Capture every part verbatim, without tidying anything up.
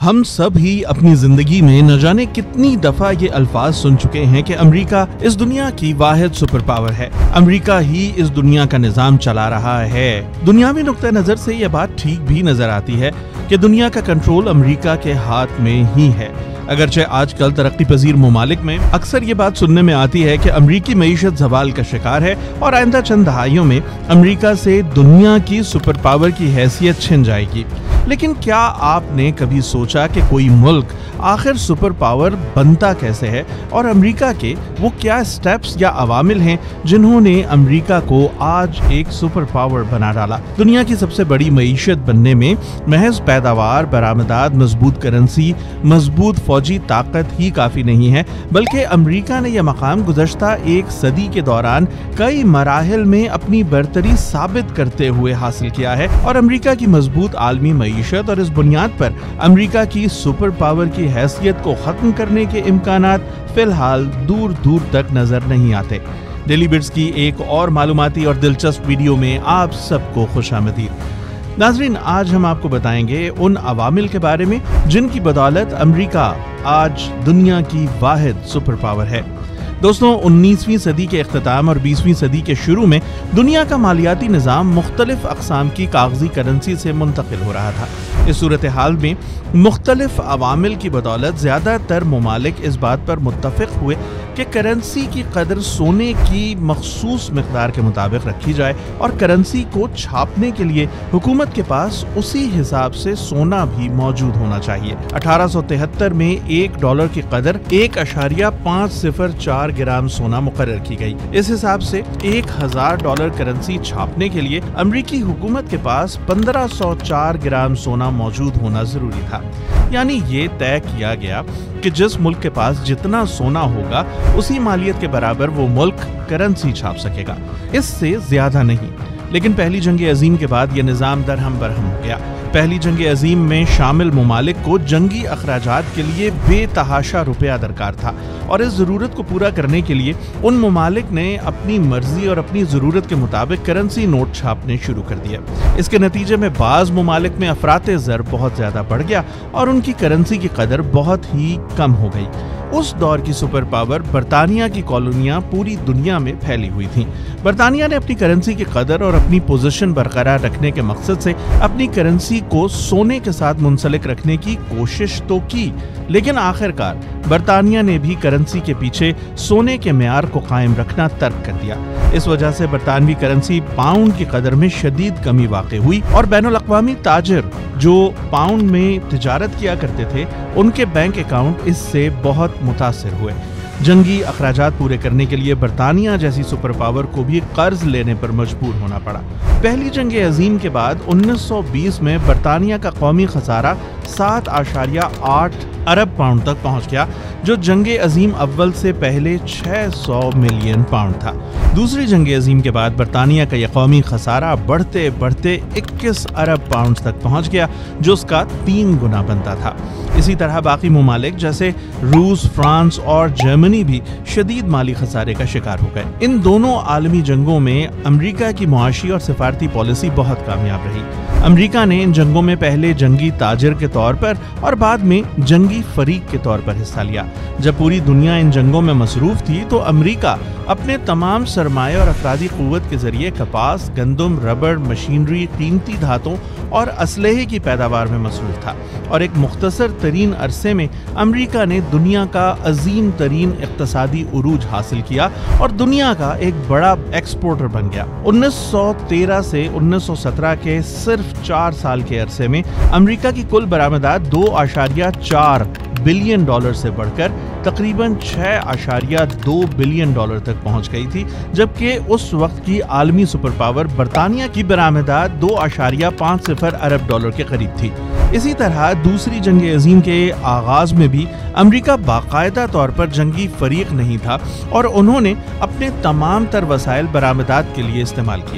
ہم سب ہی اپنی زندگی میں نہ جانے کتنی دفعہ یہ الفاظ سن چکے ہیں کہ امریکہ اس دنیا کی واحد سپر پاور ہے، امریکہ ہی اس دنیا کا نظام چلا رہا ہے۔ دنیاوی نقطہ نظر سے یہ بات ٹھیک بھی نظر آتی ہے کہ دنیا کا کنٹرول امریکہ کے ہاتھ میں ہی ہے، اگرچہ آج کل ترقی پذیر ممالک میں اکثر یہ بات سننے میں آتی ہے کہ امریکی معیشت زوال کا شکار ہے اور آئندہ چند دہائیوں میں امریکہ سے دنیا کی سپر پاور کی حیثیت چھن جائے گی۔ لیکن کیا آپ نے کبھی سوچا کہ کوئی ملک آخر سپر پاور بنتا کیسے ہے اور امریکہ کے وہ کیا سٹیپس یا عوامل ہیں جنہوں نے امریکہ کو آج ایک سپر پاور بنا ڈالا؟ دنیا کی سب سے بڑی معیشت بننے میں محض پیداوار، برآمدات، مضبوط کرنسی، مضبوط فوجی طاقت ہی کافی نہیں ہے، بلکہ امریکہ نے یہ مقام گزشتہ ایک صدی کے دوران کئی مراحل میں اپنی برتری ثابت کرتے ہوئے حاصل کیا ہے، اور امریکہ کی مضبوط عالمی معیشت اور اس بنیاد پر امریکہ کی سپر پاور کی حیثیت کو ختم کرنے کے امکانات فی الحال دور دور تک نظر نہیں آتے۔ ڈیلی بٹس کی ایک اور معلوماتی اور دلچسپ ویڈیو میں آپ سب کو خوش آمدید۔ ناظرین، آج ہم آپ کو بتائیں گے ان عوامل کے بارے میں جن کی بدولت امریکہ آج دنیا کی واحد سپر پاور ہے۔ دوستوں، انیسویں صدی کے اختتام اور بیسویں صدی کے شروع میں دنیا کا مالیاتی نظام مختلف اقسام کی کاغذی کرنسی سے منتقل ہو رہا تھا۔ اس صورتحال میں مختلف عوامل کی بدولت زیادہ تر ممالک اس بات پر متفق ہوئے کہ کرنسی کی قدر سونے کی مخصوص مقدار کے مطابق رکھی جائے اور کرنسی کو چھاپنے کے لیے حکومت کے پاس اسی حساب سے سونا بھی موجود ہونا چاہیے۔ اٹھارہ سو تہتر میں ایک ڈالر کی قدر ایک اشاریہ پانچ صفر چار گرام سونا مقرر کی گئی۔ اس حساب سے ایک ہزار ڈالر کرنسی چھاپنے کے لیے امریکی حکومت کے پاس پندرہ سو چار گرام سونا موجود ہونا ضروری تھا۔ یعنی یہ طے کیا گیا کہ جس ملک کے پاس جتنا سونا ہوگا اسی مالیت کے برابر وہ ملک کرنسی چھاپ سکے گا، اس سے زیادہ نہیں۔ لیکن پہلی جنگ عظیم کے بعد یہ نظام درہم برہم ہو گیا۔ پہلی جنگ عظیم میں شامل ممالک کو جنگی اخراجات کے لیے بے تحاشا روپیہ درکار تھا، اور اس ضرورت کو پورا کرنے کے لیے ان ممالک نے اپنی مرضی اور اپنی ضرورت کے مطابق کرنسی نوٹ چھاپنے شروع کر دیا۔ اس کے نتیجے میں بعض ممالک میں افراط زر بہت زیادہ بڑھ گیا اور ان کی کرنسی کی قدر بہت ہی کم ہو گئی۔ اس دور کی سپر پاور برطانیہ کی کالونیاں پوری دنیا میں پھیلی ہوئی تھیں۔ برطانیہ نے اپنی کرنسی کی قدر اور اپنی پوزیشن برقرار رکھنے کے مقصد سے اپنی کرنسی کو سونے کے ساتھ منسلک رکھنے کی کوشش تو کی، لیکن آخرکار برطانیہ نے بھی کرنسی کے پیچھے سونے کے معیار کو قائم رکھنا ترک کر دیا۔ اس وجہ سے برطانوی کرنسی پاؤنڈ کی قدر میں شدید کمی واقع ہوئی، اور بین الاقوامی تاجر جو پاؤنڈ میں تجارت کیا کرتے تھے ان کے بینک اکاؤنٹ اس سے بہت متاثر ہوئے۔ جنگی اخراجات پورے کرنے کے لیے برطانیہ جیسی سپر پاور کو بھی قرض لینے پر مجبور ہونا پڑا۔ پہلی جنگ عظیم کے بعد انیس سو بیس میں برطانیہ کا قومی خسارہ سات اشاریہ آٹھ ارب پاؤنڈ تک پہنچ گیا، جو جنگ عظیم اول سے پہلے چھ سو ملین پاؤنڈ تھا۔ دوسری جنگ عظیم کے بعد برطانیہ کا یہ قومی خسارہ بڑھتے بڑھتے اکیس ارب پاؤنڈ تک پہنچ گیا، جو اس کا تین گنا بنتا تھا۔ اسی طرح باقی ممالک جیسے روس، فرانس اور جرمنی بھی شدید مالی خسارے کا شکار ہو گئے۔ ان دونوں عالمی جنگوں میں امریکہ کی معاشی اور سفارتی پالیسی بہت کامیاب رہی۔ امریکہ نے ان جنگوں میں پہلے جنگی تاجر کے طور پر اور بعد میں جنگی فریق کے طور پر حصہ لیا۔ جب پوری دنیا ان جنگوں میں مصروف تھی تو امریکہ اپنے تمام سرمایہ اور افرادی قوت کے ذریعے کپاس، گندم، ربڑ، مشینری، قیمتی دھاتوں اور اسلحے کی پیداوار میں مصروف تھا، اور ایک مختصر ترین عرصے میں امریکہ نے دنیا کا عظیم ترین اقتصادی عروج حاصل کیا اور دنیا کا ایک بڑا ایکسپورٹر بن گیا۔ انیس سو تیرہ سے انیس سو سترہ کے صرف چار سال کے عرصے میں امریکہ کی کل برآمدات دو اشاریہ چار بلین ڈالر سے بڑھ کر تقریباً چھ اشاریہ دو بلین ڈالر تک پہنچ گئی تھی، جبکہ اس وقت کی عالمی سپر پاور برطانیہ کی برآمدات دو اشاریہ پانچ صفر ارب ڈالر کے قریب تھی۔ اسی طرح دوسری جنگ عظیم کے آغاز میں بھی امریکہ باقاعدہ طور پر جنگی فریق نہیں تھا، اور انہوں نے اپنے تمام تر وسائل برآمدات کے لیے استعمال کیے۔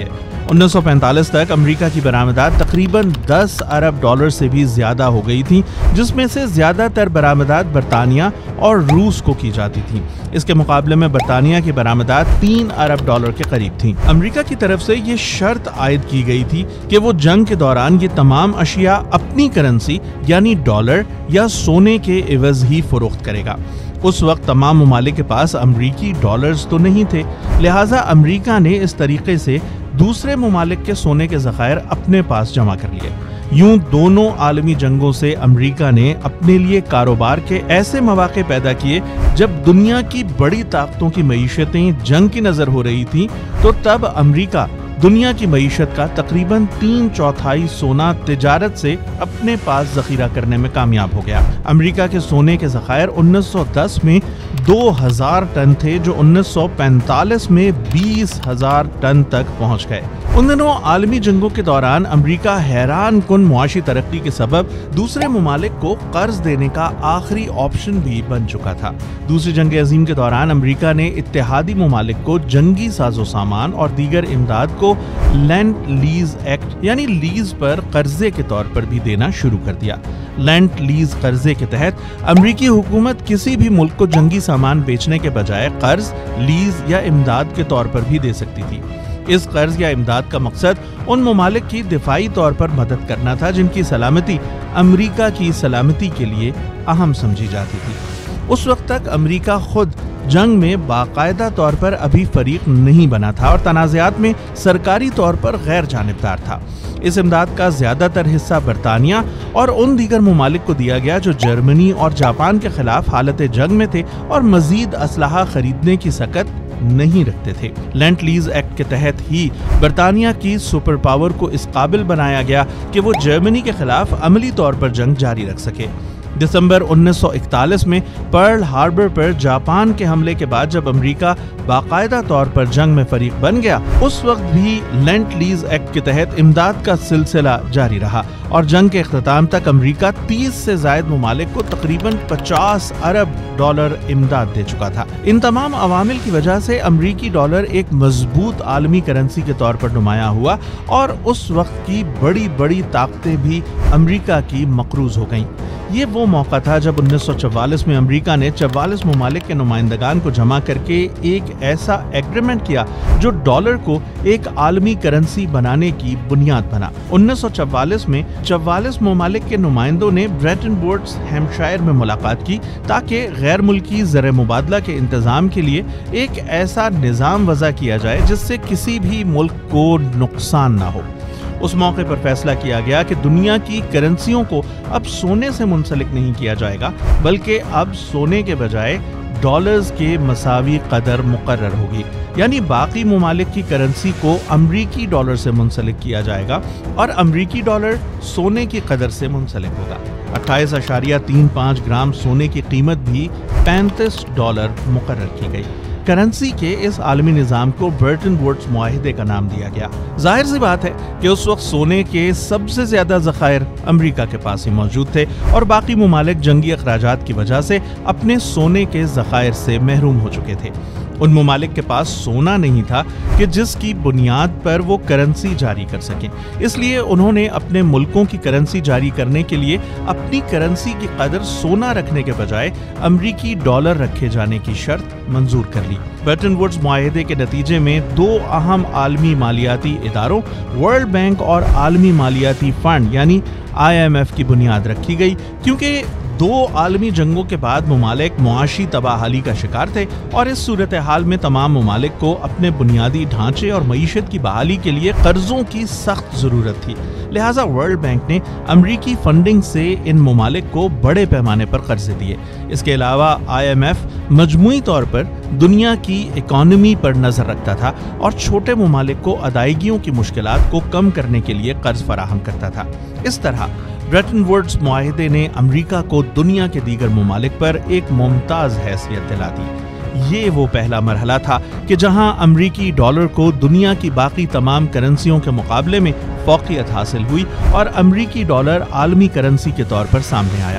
उन्नीस सौ पैंतालीस तक अमेरिका की बरामदात तकरीबन दस अरब डॉलर से भी ज्यादा हो गई थी, जिसमें से ज्यादातर बरामदात बरतानिया और रूस को की जाती थी। इसके मुकाबले में बरतानिया की बरामदात तीन अरब डॉलर के करीब थी। अमेरिका की तरफ से ये शर्त आयद की गई थी कि वो जंग के दौरान ये तमाम अशिया अपनी करेंसी यानी डॉलर या सोने के एवज ही फरोख्त करेगा। उस वक्त तमाम ममालिक के पास अमरीकी डॉलर्स तो नहीं थे, लिहाजा अमरीका ने इस तरीके से दूसरे ममालिक के सोने के ज़खायर अपने पास जमा कर लिए। यूं दोनों आलमी जंगों से अमरीका ने अपने लिए कारोबार के ऐसे मौके पैदा किए जब दुनिया की बड़ी ताकतों की मईशतें जंग की नजर हो रही थी, तो तब अमरीका दुनिया की मईशत का तकरीबन तीन चौथाई सोना तिजारत से अपने पास जखीरा करने में कामयाब हो गया। अमेरिका के सोने के ज़खायर उन्नीस सौ दस में दो हज़ार टन थे, जो उन्नीस सौ पैंतालीस में बीस हज़ार टन तक पहुंच गए। उन दिनों आलमी जंगों के दौरान अमेरिका हैरान कुन मुआशी तरक्की के सबब दूसरे ममालिक को कर्ज देने का आखिरी ऑप्शन भी बन चुका था। दूसरी जंग अजीम के दौरान अमेरिका ने इत्तेहादी ममालिक को जंगी साजो सामान और दीगर इमदाद को लैंड लीज एक्ट यानी लीज पर कर्जे के तौर पर भी देना शुरू कर दिया। लैंड लीज कर्जे के तहत अमेरिकी हुकूमत किसी भी मुल्क को जंगी सामान बेचने के बजाय कर्ज, लीज या इमदाद के तौर पर भी दे सकती थी। इस कर्ज या इमदाद का मकसद उन ममालिक की दिफाई तौर पर मदद करना था जिनकी सलामती अमेरिका की सलामती के लिए अहम समझी जाती थी। उस वक्त तक अमेरिका खुद जंग में बाकायदा तौर पर अभी फरीक नहीं बना था और तनाज़ात में सरकारी तौर पर गैर जानिबदार था। इस इमदाद का ज्यादातर हिस्सा बरतानिया और उन दीगर ममालिक को दिया गया जो जर्मनी और जापान के खिलाफ हालत जंग में थे और मजीद असलहा खरीदने की सकत नहीं रखते थे। लैंड लीज एक्ट के तहत ही बरतानिया की सुपर पावर को इस काबिल बनाया गया कि वो जर्मनी के खिलाफ अमली तौर पर जंग जारी रख सके। दिसंबर उन्नीस सौ इकतालीस में पर्ल हार्बर पर जापान के हमले के बाद जब अमेरिका बाकायदा तौर पर जंग में फरीक बन गया, उस वक्त भी लैंड लीज एक्ट के तहत इमदाद का सिलसिला जारी रहा और जंग के इख्तिताम तक अमेरिका तीस से जायद ममालिक को तकरीबन पचास अरब डॉलर इमदाद दे चुका था। इन तमाम अवामिल की वजह से अमेरिकी डॉलर एक मजबूत आलमी करेंसी के तौर पर नुमाया हुआ और उस वक्त की बड़ी बड़ी ताकतें भी अमेरिका की मकरूज हो गईं। ये वो मौका था जब उन्नीस सौ चौवालीस में अमेरिका ने चौवालीस ममालिक के नुमाइंदगान को जमा करके एक ऐसा एग्रीमेंट किया जो डॉलर को एक आलमी करेंसी बनाने की बुनियाद बना। उन्नीस सौ चौवालीस में चौवालीस ममालिक के नुमाइंदों ने ब्रेटन वुड्स हैम्पशायर में मुलाकात की ताकि गैर मुल्की ज़र मुबादला के इंतजाम के लिए एक ऐसा निज़ाम वज़ा किया जाए जिससे किसी भी मुल्क को नुकसान ना हो। उस मौके पर फैसला किया गया कि दुनिया की करेंसियों को अब सोने से मुंसलिक नहीं किया जाएगा, बल्कि अब सोने के बजाय डॉलर्स के मसावी कदर मुकर्रर होगी, यानी बाकी ममालिक की करेंसी को अमरीकी डॉलर से मुंसलिक किया जाएगा और अमरीकी डॉलर सोने की कदर से मुंसलिक होगा। अट्ठाईस अशारिया तीन पाँच ग्राम सोने की कीमत भी पैंतीस डॉलर मुकर्रर की गई। करेंसी के इस आलमी निज़ाम को ब्रेटन वुड्स मुआहिदे का नाम दिया गया। जाहिर सी बात है कि उस वक्त सोने के सबसे ज्यादा ज़खायर अमेरिका के पास ही मौजूद थे और बाकी ममालिक जंगी अखराजात की वजह से अपने सोने के ज़खायर से महरूम हो चुके थे। उन ममालिक के पास सोना नहीं था कि जिसकी बुनियाद पर वो करेंसी जारी कर सकें, इसलिए उन्होंने अपने मुल्कों की करेंसी जारी करने के लिए अपनी करेंसी की कदर सोना रखने के बजाय अमरीकी डॉलर रखे जाने की शर्त मंजूर कर ली। ब्रेटन वुड्स मुआहिदे के नतीजे में दो अहम आलमी मालियाती इदारों वर्ल्ड बैंक और आलमी मालियाती फंड यानी आई एम एफ की बुनियाद रखी गई, क्योंकि दो आलमी जंगों के बाद ममालिक मुआशी तबाहाली का शिकार थे और इस सूरत हाल में तमाम ममालिक को अपने बुनियादी ढांचे और मईशत की बहाली के लिए कर्जों की सख्त ज़रूरत थी। लिहाजा वर्ल्ड बैंक ने अमरीकी फंडिंग से इन ममालिक को बड़े पैमाने पर कर्जे दिए। इसके अलावा आई एम एफ मजमूई तौर पर दुनिया की इकॉनमी पर नजर रखता था और छोटे ममालिक को अदायगियों की मुश्किलात को कम करने के लिए कर्ज फराहम करता था। इस तरह ब्रेटन वुड्स मुआहिदे ने अमेरिका को दुनिया के दीगर ममालिक पर एक मुमताज हैसियत दिला दी। ये वो पहला मरहला था कि जहां अमरीकी डॉलर को दुनिया की बाकी तमाम करेंसियों के मुकाबले में फौकियत हासिल हुई और अमरीकी डॉलर आलमी करेंसी के तौर पर सामने आया।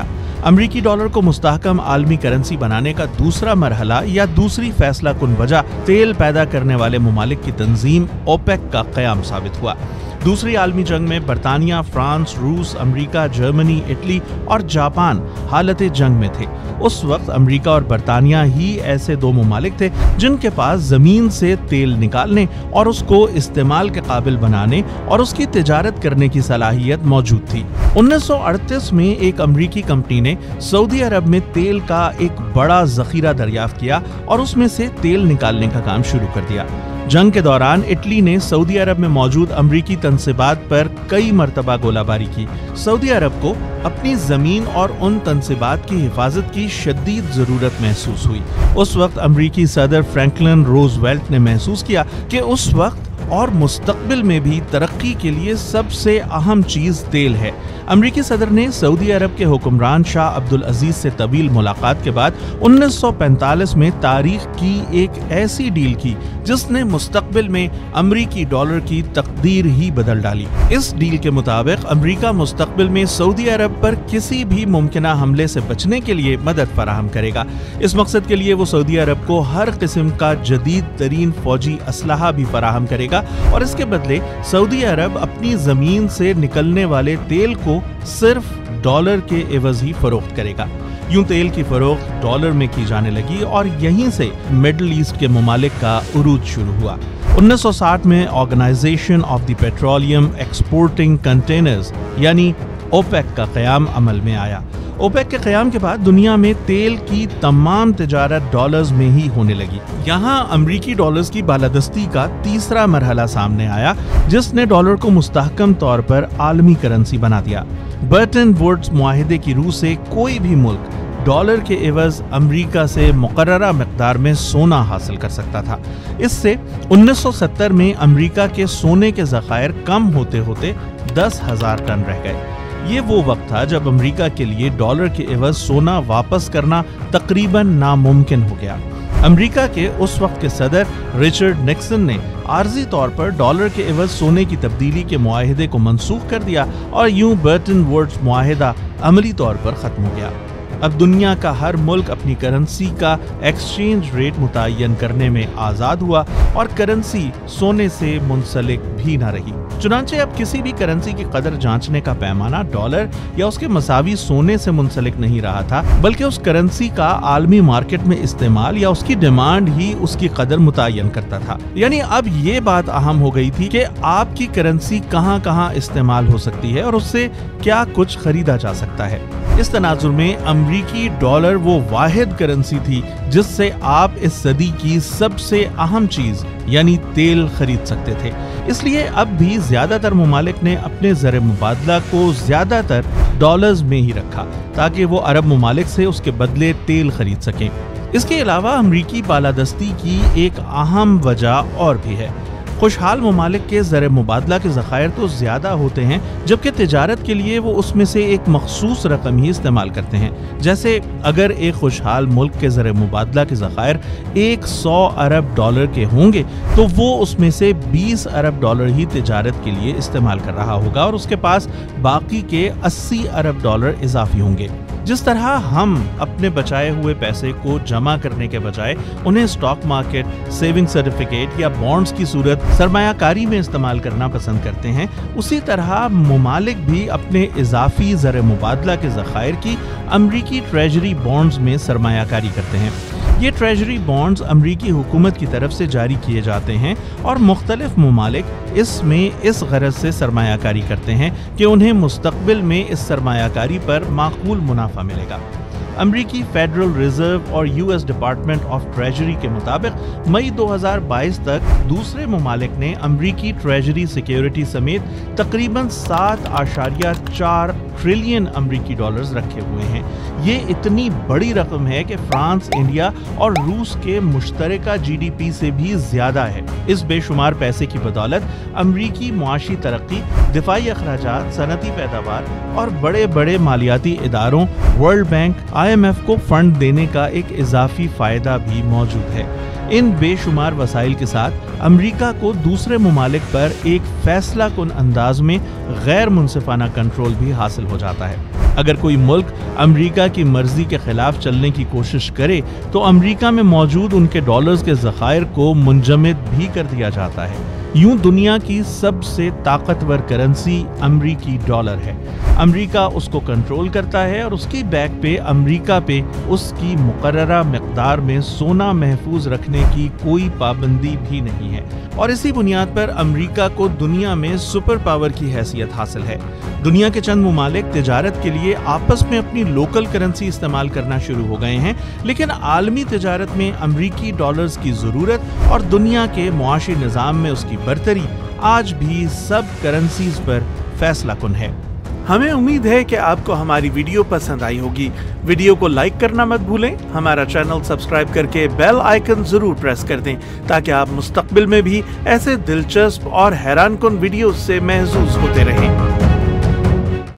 अमरीकी डॉलर को मुस्तहकम आलमी करेंसी बनाने का दूसरा मरहला या दूसरी फैसला कुन वजह तेल पैदा करने वाले मुमालिक की तंजीम ओपेक का क़याम साबित हुआ। दूसरी आलमी जंग में बरतानिया, फ्रांस, रूस, अमेरिका, जर्मनी, इटली और जापान हालत जंग में थे। उस वक्त अमेरिका और बरतानिया ही ऐसे दो मुमालिक थे जिनके पास जमीन से तेल निकालने और उसको इस्तेमाल के काबिल बनाने और उसकी तिजारत करने की सलाहियत मौजूद थी। उन्नीस सौ अड़तीस में एक अमेरिकी कंपनी ने सऊदी अरब में तेल का एक बड़ा जखीरा दरियाफ्त किया और उसमें से तेल निकालने का काम शुरू कर दिया। जंग के दौरान इटली ने सऊदी अरब में मौजूद अमरीकी तंसीबात पर कई मरतबा गोलाबारी की। सऊदी अरब को अपनी जमीन और उन तंसीबात की हिफाजत की शदीद जरूरत महसूस हुई। उस वक्त अमरीकी सदर फ्रैंकलिन रूजवेल्ट ने महसूस किया कि उस वक्त और मुस्तकबिल में भी तरक्की के लिए सबसे अहम चीज तेल है। अमरीकी सदर ने सऊदी अरब के हुक्मरान शाह अब्दुल अजीज से तवील मुलाकात के बाद उन्नीस सौ पैंतालीस में तारीख की एक ऐसी डील की जिसने मुस्तकबिल में अमरीकी डॉलर की तकदीर ही बदल डाली। इस डील के मुताबिक अमरीका मुस्तकबिल में सऊदी अरब पर किसी भी मुमकिना हमले से बचने के लिए मदद फराहम करेगा। इस मकसद के लिए वो सऊदी अरब को हर किस्म का जदीद तरीन फौजी असलहा भी फराहम करेगा और इसके बदले सऊदी अरब अपनी जमीन से निकलने वाले तेल को सिर्फ डॉलर के एवज ही फरोख्त करेगा। यूं तेल की फरोख्त डॉलर में की जाने लगी और यहीं से मिडिल ईस्ट के मुमालिक का उरूज शुरू हुआ। उन्नीस सौ साठ में organisation of the petroleum exporting countries यानी ओपेक का क़याम अमल में आया। ओपेक के क़याम के बाद दुनिया में तेल की तमाम तिजारत डॉलर्स में ही होने लगी। यहाँ अमरीकी डॉलर्स की बालादस्ती का तीसरा मरहला सामने आया जिसने डॉलर को मुस्तहकम तौर पर आलमी करेंसी बना दिया। बर्टन वुड्स मुआहिदे की रूह से कोई भी मुल्क डॉलर के एवज अमरीका से मुकर्ररा मिक़दार में सोना हासिल कर सकता था। इससे उन्नीस सौ सत्तर में अमरीका के सोने के ज़खायर कम होते होते दस हजार टन रह गए। ये वो वक्त था जब अमेरिका के लिए डॉलर के एवज सोना वापस करना तकरीबन नामुमकिन हो गया। अमेरिका के उस वक्त के सदर रिचर्ड निक्सन ने आर्जी तौर पर डॉलर के एवज सोने की तब्दीली के मुआहिदे को मनसूख कर दिया और यूं बर्टन वुड्स मुआहिदा अमली तौर पर खत्म हो गया। अब दुनिया का हर मुल्क अपनी करेंसी का एक्सचेंज रेट मुतय्यन करने में आज़ाद हुआ और करेंसी सोने से मुंसलिक भी न रही। चुनांचे अब किसी भी करेंसी की कदर जांचने का पैमाना डॉलर या उसके मसावी सोने से मुंसलिक नहीं रहा था, बल्कि उस करेंसी का आलमी मार्केट में इस्तेमाल या उसकी डिमांड ही उसकी कदर मुतय्यन करता था। यानी अब ये बात अहम हो गई थी कि आपकी करेंसी कहाँ कहाँ इस्तेमाल हो सकती है और उससे क्या कुछ खरीदा जा सकता है। इस तनाजुर में अमरीकी डॉलर वो वाहिद करेंसी थी जिससे आप इस सदी की सबसे अहम चीज यानी तेल खरीद सकते थे। इसलिए अब भी ज्यादातर मुमालिक ने अपने ज़र मुबादला को ज्यादातर डॉलर्स में ही रखा ताकि वो अरब मुमालिक से उसके बदले तेल खरीद सकें। इसके अलावा अमरीकी बालादस्ती की एक अहम वजह और भी है। खुशहाल मुमालिक के ज़र मुबादला के ज़खायर तो ज़्यादा होते हैं, जबकि तिजारत के लिए वो उसमें से एक मखसूस रकम ही इस्तेमाल करते हैं। जैसे अगर एक खुशहाल मुल्क के ज़र मुबादला के ज़खायर एक सौ अरब डॉलर के होंगे तो वो उसमें से बीस अरब डॉलर ही तिजारत के लिए इस्तेमाल कर रहा होगा और उसके पास बाकी के अस्सी अरब डॉलर इजाफी होंगे। जिस तरह हम अपने बचाए हुए पैसे को जमा करने के बजाय उन्हें स्टॉक मार्केट, सेविंग सर्टिफिकेट या बॉन्ड्स की सूरत सरमायाकारी में इस्तेमाल करना पसंद करते हैं, उसी तरह मुमालिक भी अपने इजाफी ज़र मुबादला के ज़खायर की अमरीकी ट्रेजरी बॉन्ड्स में सरमायाकारी करते हैं। ये ट्रेजरी बॉन्ड्स अमरीकी हुकूमत की तरफ से जारी किए जाते हैं और मुख्तलिफ मुमालिक इसमें इस गरज से सरमायाकारी करते हैं कि उन्हें मुस्तकबिल में इस सरमायाकारी पर माकूल मुनाफा मिलेगा। अमरीकी फेडरल रिजर्व और यूएस डिपार्टमेंट ऑफ ट्रेजरी के मुताबिक मई दो हज़ार बाईस तक दूसरे मुमालिक ने अमरीकी ट्रेजरी सिक्योरिटी समेत तकरीबन सात आशारिया चार ट्रिलियन अमरीकी डॉलर्स रखे हुए हैं। ये इतनी बड़ी रकम है कि फ्रांस, इंडिया और रूस के मुश्तरका जीडीपी से भी ज्यादा है। इस बेशुमार पैसे की बदौलत अमरीकी मुआशी तरक्की, दिफाई अखराजात, सनती पैदावार और बड़े बड़े मालियाती इदारों, World Bank, I M F को फंड देने का एक इजाफी फायदा भी मौजूद है। इन बेशुमार वसाइल के साथ अमेरिका को दूसरे ममालिक पर एक फैसला कुन अंदाज में गैर मुनसिफाना कंट्रोल भी हासिल हो जाता है। अगर कोई मुल्क अमेरिका की मर्जी के खिलाफ चलने की कोशिश करे तो अमेरिका में मौजूद उनके डॉलर्स के ज़खायर को मुंजमद भी कर दिया जाता है। यूं दुनिया की सबसे ताकतवर करेंसी अमेरिकी डॉलर है। अमेरिका उसको कंट्रोल करता है और उसकी बैक पे अमेरिका पे उसकी मुकर्ररा मिक़दार में सोना महफूज रखने की कोई पाबंदी भी नहीं है और इसी बुनियाद पर अमेरिका को दुनिया में सुपर पावर की हैसियत हासिल है। दुनिया के चंद मुमालिक तिजारत के लिए आपस में अपनी लोकल करेंसी इस्तेमाल करना शुरू हो गए हैं, लेकिन आलमी तिजारत में अमेरिकी डॉलर्स की ज़रूरत और दुनिया के मुआशी निज़ाम में उसकी बरतरी आज भी सब करेंसीज पर फैसला कुन है। हमें उम्मीद है कि आपको हमारी वीडियो पसंद आई होगी। वीडियो को लाइक करना मत भूलें, हमारा चैनल सब्सक्राइब करके बेल आइकन जरूर प्रेस कर दें ताकि आप मुस्तकबिल में भी ऐसे दिलचस्प और हैरान कुन वीडियो से महसूस होते रहें।